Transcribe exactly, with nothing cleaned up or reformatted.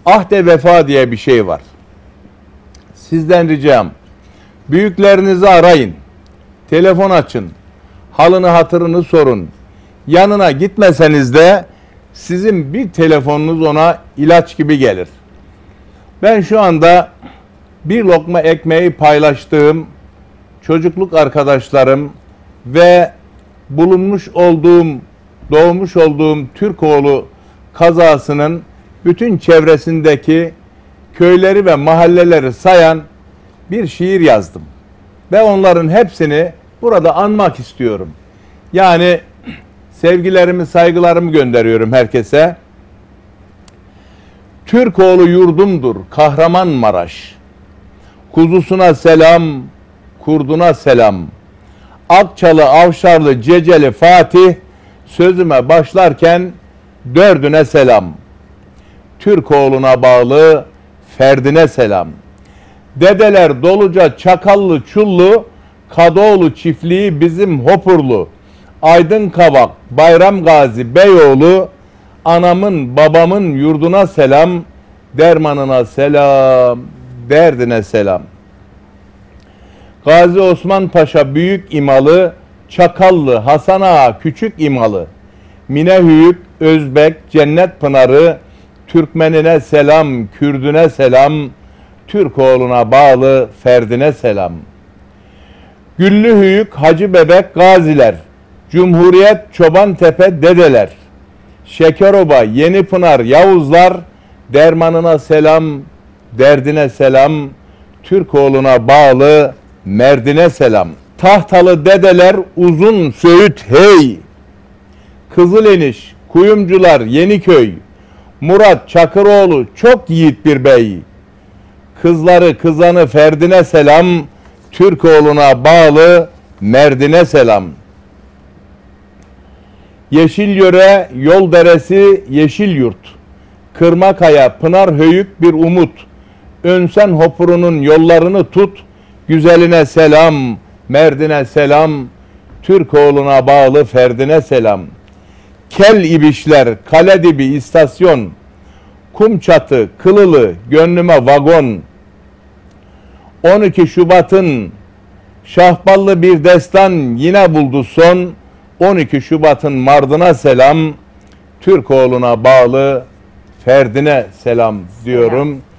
Ahde vefa diye bir şey var. Sizden ricam, büyüklerinizi arayın, telefon açın, halını hatırını sorun. Yanına gitmeseniz de sizin bir telefonunuz ona ilaç gibi gelir. Ben şu anda bir lokma ekmeği paylaştığım çocukluk arkadaşlarım ve bulunmuş olduğum, doğmuş olduğum Türkoğlu kazasının bütün çevresindeki köyleri ve mahalleleri sayan bir şiir yazdım. Ve onların hepsini burada anmak istiyorum. Yani sevgilerimi, saygılarımı gönderiyorum herkese. Türkoğlu yurdumdur, Kahramanmaraş. Kuzusuna selam, kurduna selam. Akçalı, Avşarlı, Ceceli, Fatih, sözüme başlarken dördüne selam. Türkoğlu'na bağlı ferdine selam. Dedeler Doluca, Çakallı, Çullu, Kadıoğlu çiftliği bizim Hopurlu. Aydın Kavak, Bayram Gazi, Beyoğlu, anamın babamın yurduna selam, dermanına selam, derdine selam. Gazi Osman Paşa Büyük İmalı, Çakallı, Hasan Ağa Küçük İmalı, Minehüyük, Özbek, Cennet Pınarı, Türkmenine selam, Kürdüne selam, Türkoğlu'na bağlı ferdine selam. Güllühüyük, Hacı Bebek, Gaziler, Cumhuriyet, Çobantepe, Dedeler, Şekeroba, Yenipınar, Yavuzlar, dermanına selam, derdine selam, Türkoğlu'na bağlı merdine selam. Tahtalı dedeler, uzun Söğüt hey, Kızıleniş, Kuyumcular, Yeniköy, Murat Çakıroğlu çok yiğit bir bey. Kızları kızanı ferdine selam, Türkoğlu'na bağlı merdine selam. Yeşilyöre, Yolderesi, Yeşilyurt, Kırmakaya, Pınarhöyük bir umut. Önsen Hopurunun yollarını tut, güzeline selam, merdine selam, Türkoğlu'na bağlı ferdine selam. Kel İbişler, Kaledibi istasyon, Kumçatı, Kılılı, gönlüme vagon. on iki Şubat'ın şahballı bir destan yine buldu son. on iki Şubat'ın Mardin'a selam, Türkoğlu'na bağlı ferdine selam diyorum. Selam.